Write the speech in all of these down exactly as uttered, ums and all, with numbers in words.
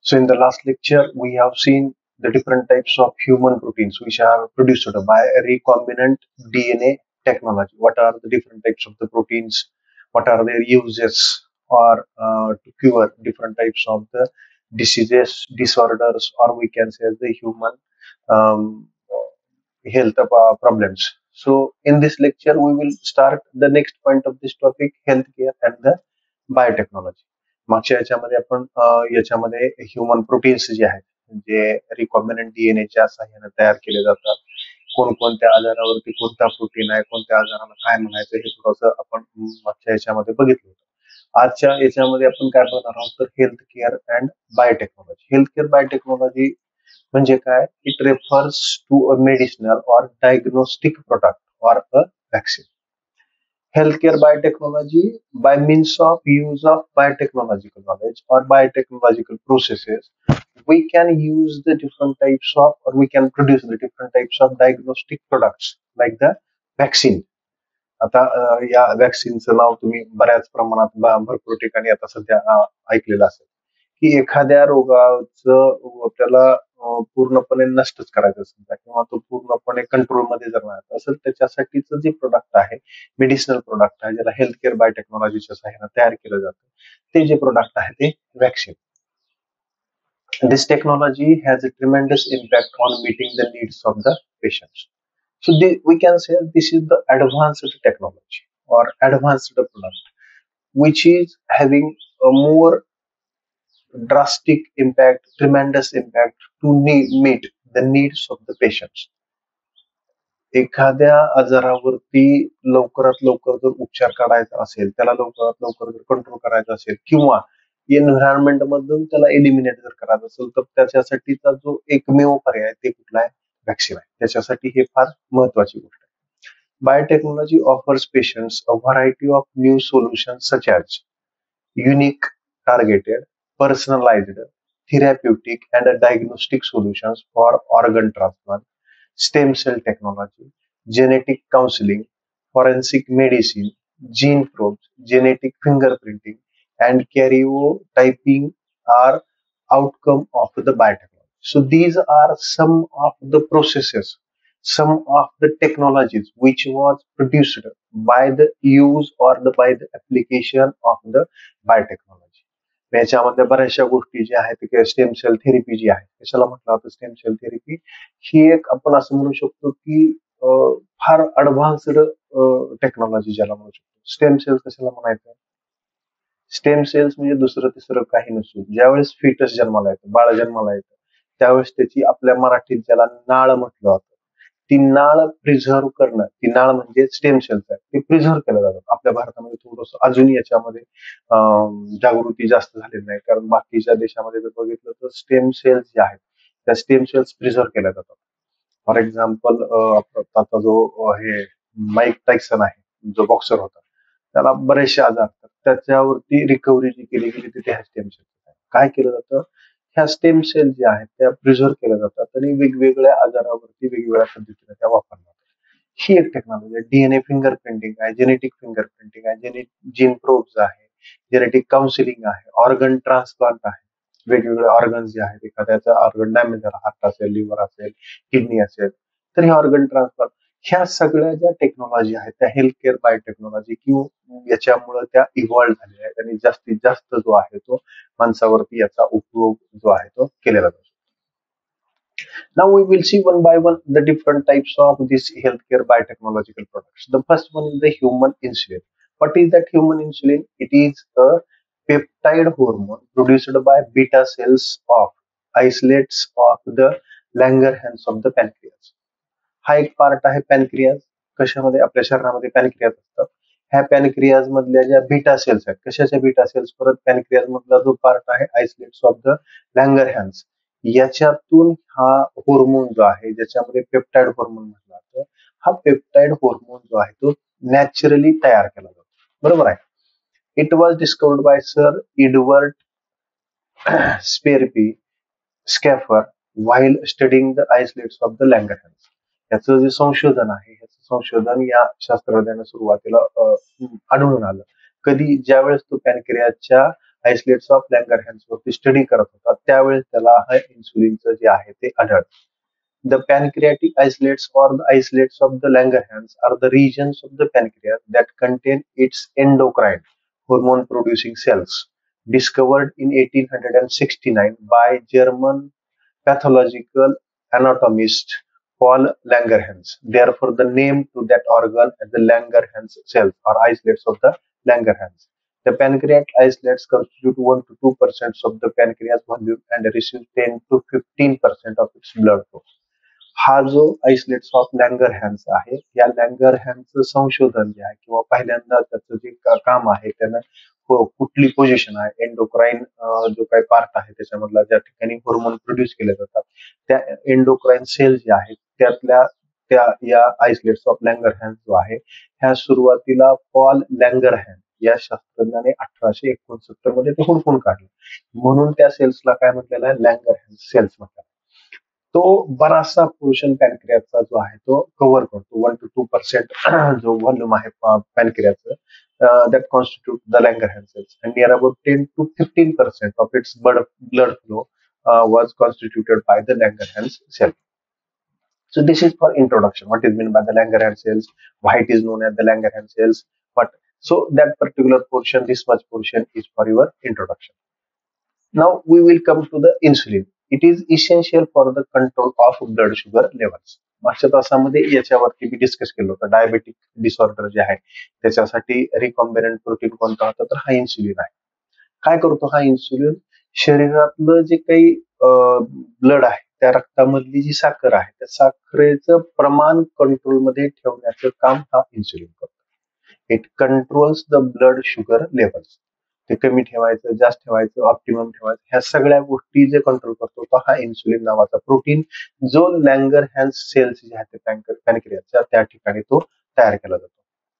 So in the last lecture, we have seen the different types of human proteins which are produced by recombinant D N A technology. What are the different types of the proteins? What are their uses or uh, to cure different types of the diseases, disorders, or we can say the human um, health uh, problems. So in this lecture, we will start the next point of this topic, healthcare and the biotechnology. मागच्या याच्यामध्ये आपण अ, याच्यामध्ये human proteins जे आहेत जे recombinant डीएनएच्या सहाय्याने तयार केले जातात, कोणकोणत्या आजारावरती कोणता प्रोटीन आहे, कोणत्या आजाराला काय म्हणायचं हे थोडंसं आपण मागच्या याच्यामध्ये बघितलं होतं. आजच्या याच्यामध्ये आपण काय बघणार आहोत तर health care and biotechnology. Health care biotechnology म्हणजे काय? It refers to a medicinal or diagnostic product or a vaccine. Healthcare biotechnology, by means of use of biotechnological knowledge or biotechnological processes, we can use the different types of, or we can produce the different types of diagnostic products like the vaccine. आता अ, या वॅक्सिनचं नाव तुम्ही बऱ्याच प्रमाणात ब- भरपूर ठिकाणी आता सध्या अ, ऐकलेलं असेल की एखाद्या रोगाचं त्याला अ, पूर्णपणे नष्टच करायचं असेल किंवा तो पूर्णपणे कंट्रोलमध्ये जर नाही असेल त्याच्यासाठीचं जे प्रोडक्ट आहे, मेडिसिनल प्रोडक्ट आहे, ज्याला हेल्थ केअर बायोटेक्नॉलॉजीच्या सहाय्याने तयार केलं जातं, ते जे प्रोडक्ट आहे ते vaccine. This technology has a tremendous impact on meeting the needs of the patients. So the, we can say this is the advanced technology or advanced product, which is having a more drastic impact, tremendous impact to need, meet the needs of the patients. एखाद्या आजारावरती लवकरात लवकर जर उपचार काढायचा असेल, त्याला लवकरात लवकर जर कंट्रोल करायचा असेल किंवा एन्व्हायरमेंट मधून त्याला एलिमिनेट जर करायचं असेल तर त्याच्यासाठीचा जो एकमेव पर्याय ते कुठला आहे? वॅक्सिन आहे. त्याच्यासाठी हे फार महत्वाची गोष्ट आहे. Biotechnology offers patients a variety of new solutions such as unique, targeted, personalised, therapeutic and diagnostic solutions for organ transplant, stem cell technology, genetic counseling, forensic medicine, gene probes, genetic fingerprinting, and karyotyping are outcome of the biotechnology. So these are some of the processes, some of the technologies which was produced by the use or the by the application of the biotechnology. याच्यामधल्या बऱ्याचशा गोष्टी ज्या आहेत की stem sale therapy जी आहे, कशाला म्हटलं जातं स्टेम सेल थेरपी, ही एक आपण असं म्हणू शकतो की अं, फार अडव्हान्स्ड टेक्नॉलॉजी ज्याला म्हणू शकतो. स्टेम सेल्स कशाला म्हणायचं? स्टेम सेल्स म्हणजे दुसरं तिसरं काही नसून ज्यावेळेस फिटस जन्माला येतं, बाळ जन्माला येतं, त्यावेळेस त्याची आपल्या मराठीत ज्याला नाळ म्हटलं जातं, ती नाळ प्रिझर्व करणं, ती नाळ म्हणजे स्टेम सेल्स आहे, ते प्रिझर्व केलं जातं. आपल्या भारतामध्ये थोडस अजूनही याच्यामध्ये अं, जागृती जास्त झालेली नाही, कारण बाकीच्या देशामध्ये जर बघितलं तर स्टेम सेल्स जे आहेत त्या स्टेम सेल्स प्रिझर्व केल्या जातात. फॉर एक्झाम्पल आता जो अं, हे माईक टायसन आहे, जो बॉक्सर होता, त्याला बरेचसे आजार असतात, त्याच्यावरती रिकव्हरी जी केली गेली तिथे ह्या स्टेम सेल काय केलं जातं, ह्या स्टेम सेल ज्या आहेत त्या प्रिझर्व केल्या जातात आणि वेगवेगळ्या आजारावरती वेगवेगळ्या पद्धतीने त्या वापरल्या जातात. ही एक टेक्नॉलॉजी आहे. डीएनए फिंगर प्रिंटिंग आहे, जेनेटिक फिंगर प्रिंटिंग आहे, जेने जीन प्रोब्स आहे, जेनेटिक काउन्सिलिंग आहे, ऑर्गन ट्रान्सप्लांट आहे. वेगवेगळे ऑर्गन जे आहेत, एखाद्याचा ऑर्गन डॅमेज झाला, हार्ट असेल, लिव्हर असेल, किडनी असेल, तर हे ऑर्गन ट्रान्सप्लांट, ह्या सगळ्या ज्या टेक्नॉलॉजी आहेत त्या हेल्थ केअर बायोटेक्नॉलॉजी किंवा याच्यामुळे त्या इव्हॉल्व्ह झालेल्या आहेत आणि जास्तीत जास्त जो आहे तो माणसावरती याचा उपयोग जो आहे तो केलेला जातो. Now we will see one by one the different types of these healthcare biotechnological products. The first one is the human insulin. What is that human insulin? It is a peptide hormone produced by beta cells of isolates of the Langerhans of the pancreas. हा एक part आहे pancreas. कशामध्ये? आपल्या शरीरामध्ये pancreas असतात. ह्या pancreas मधल्या ज्या बीटा सेल्स आहेत, कशाच्या बीटा सेल्स? परत पॅनक्रियाज मधला जो पार्ट आहे आयसोलेट्स ऑफ द लँगरहॅन्स, याच्यातून हा हॉर्मोन जो आहे ज्याच्यामध्ये पेप्टाइड हॉर्मोन म्हटलं जातं, हा पेप्टाइड हॉर्मोन जो आहे तो नॅचरली तयार केला जातो. बरोबर आहे. It was discovered by sir Edward Sharpey Schafer while studying the isolates of the Langerhans. याचं जे संशोधन आहे, याचं संशोधन या शास्त्रज्ञाने सुरुवातीला अ, आढळून आलं. कधी? ज्यावेळेस तो पॅनक्रियाच्या आयसोलेट्स ऑफ लँगरहॅन्स वरती स्टडी करत होता त्यावेळेस त्याला हा इन्सुलिनचं जे आहे ते आढळलं. The pancreatic isolates or the isolates of the Langerhans are the regions of the pancreas that contain its endocrine hormone producing cells, discovered in eighteen sixty-nine by German pathological anatomist Paul Langerhans. Therefore, the name to that organ is the Langerhans cells or isolates of the Langerhans. The pancreatic isolates constitute one to two percent of the pancreas volume and receive ten to fifteen percent of its blood flow. हा जो आयसोलेट्स of लँगरहॅन्स आहे या लँगरहॅन्सचं संशोधन जे आहे किंवा पहिल्यांदा त्याचं जे काम आहे त्यानं कुठली पोझिशन आहे एंडोक्राईन जो काही पार्ट आहे त्याच्यामधला ज्या ठिकाणी हॉर्मोन प्रोड्यूस केले जातात त्या एंडोक्राईन सेल जे आहेत त्यातल्या त्या या आयसोलेट्स ऑफ लँगरहॅन्स जो आहे ह्या सुरुवातीला पॉल लँगरहॅन या शास्त्रज्ञाने अठराशे एकोणसत्तर मध्ये ते हुडकून काढले म्हणून त्या सेल्सला काय म्हटलेलं आहे लँगरहॅन्स सेल्स म्हटलं. तो बराचसा पोर्शन पॅनक्रियाचा जो आहे तो कव्हर करतो वन टू टू पर्सेंट जो व्हॉल्यूम आहे पॅनक्रियाचं that constitute the Langerhans cells and near about ten to fifteen percent of its blood blood flow was constituted by the Langerhans cell. So this is for introduction. What is meant by the Langerhans cells? Why it is known as the Langerhans cells? But so that particular portion, this much portion is for your introduction. Now we will come to the insulin. It is essential for the control of blood sugar levels. मागच्या तासामध्ये याच्यावरती मी discuss केलं होतं diabetic disorder जे आहे त्याच्यासाठी recombinant protein कोणता होता तर हा इन्सुलिन आहे. काय करतो हा इन्सुलिन शरीरातलं जे काही ब्लड आहे त्या रक्तामधली जी साखर आहे त्या साखरेचं प्रमाण कंट्रोलमध्ये ठेवण्याचं काम हा इन्सुलिन करतो. It controls the blood sugar levels. ते कमी ठेवायचं जास्त ठेवायचं ऑप्टिमम ठेवायचं ह्या सगळ्या गोष्टी जे कंट्रोल करतो तो हा इन्सुलिन नावाचा प्रोटीन जो लँगरहॅन्स सेल्स जे आहेत पॅनक्रियाच्या त्या ठिकाणी तो तयार केला जातो.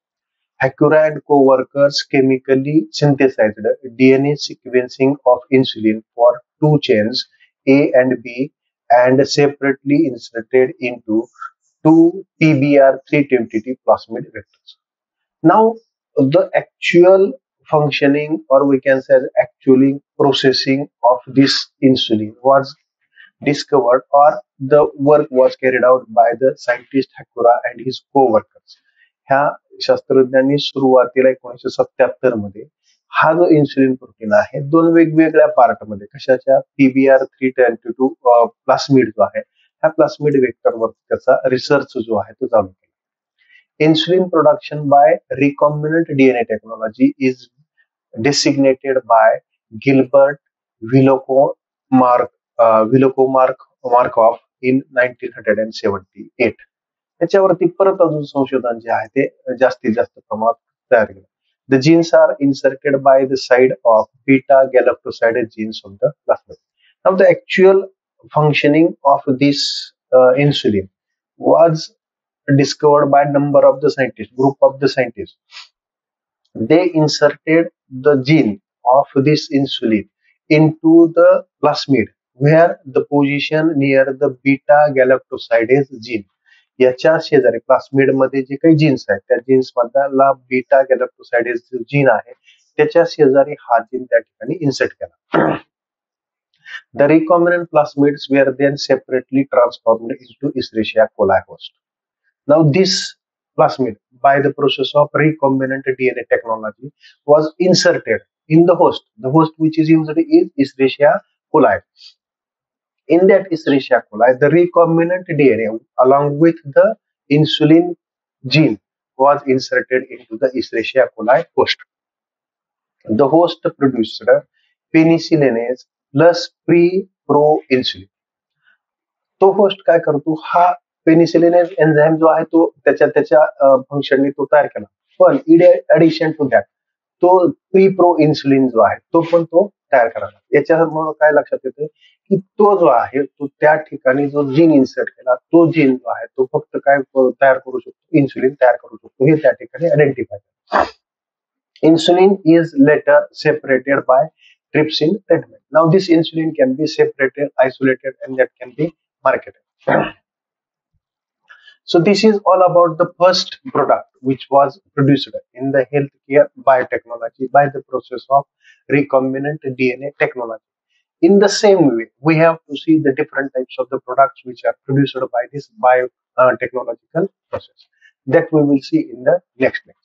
Acura and co-workers chemically synthesized D N A sequencing of insulin for two chains A and B and separately inserted into two P B R three twenty T plasmid vectors. Now, the actual functioning or we can say actually processing of this insulin was discovered or the work was carried out by the scientist Acura and his co-workers. ह्या शास्त्रज्ञांनी सुरुवातीला एकोणीसशे सत्याहत्तर मध्ये हा जो insulin protein आहे दोन वेगवेगळ्या पार्ट मध्ये कशाच्या PBR three twenty two plasmid जो आहे ह्या प्लास्मिड वेक्टरवर त्याचा रिसर्च जो आहे तो चालू केला. Insulin production by recombinant DNA technology is designated by Gilbert Villako Mark Villako Mark Markoff in nineteen seventy eight. त्याच्यावरती परत अजून संशोधन जे आहे ते जास्तीत जास्त प्रमाणात तयार केलं. The genes are inserted by the side of beta galactoside genes of the plasmid. Now the actual functioning of this insulin was discovered by number of the scientists, group of the scientists. They inserted the gene of this insulin into the plasmid where the position near the beta galactosidase gene. याच्या शेजारी plasmid मध्ये जे काही jeans आहेत त्या jeans मधला beta गॅलॅक्टोसाइडेज जो gene आहे त्याच्या शेजारी हा जीन त्या ठिकाणी इन्सर्ट केला. The recombinant plasmids were then separately transformed into Escherichia coli host. Now this plasmid by the process of recombinant D N A technology was inserted in the host. The host which is used is Escherichia coli. In that Escherichia coli, the recombinant D N A along with the insulin gene was inserted into the Escherichia coli host. The host produced penicillinase plus pre-pro-insulin. तो host काय करतो हा penicillinase enzyme जो आहे तो त्याच्या त्याच्या फंक्शनने तो तयार केला पण ऍडिशन टू दॅट तो प्री प्रो इन्सुलिन जो आहे तो पण तो तयार करायला. याच्यामुळे काय लक्षात येते की तो जो आहे तो त्या ठिकाणी जो जीन इन्सर्ट केला तो जीन जो आहे तो फक्त काय तयार करू शकतो इन्सुलिन तयार करू शकतो हे त्या ठिकाणी आयडेंटिफाय केलं. Insulin is later separated by trypsin treatment. Now this insulin can be separated, isolated and that can be marketed. So this is all about the first product which was produced in the healthcare biotechnology by the process of recombinant D N A technology. In the same way, we have to see the different types of the products which are produced by this biotechnological process that we will see in the next lecture.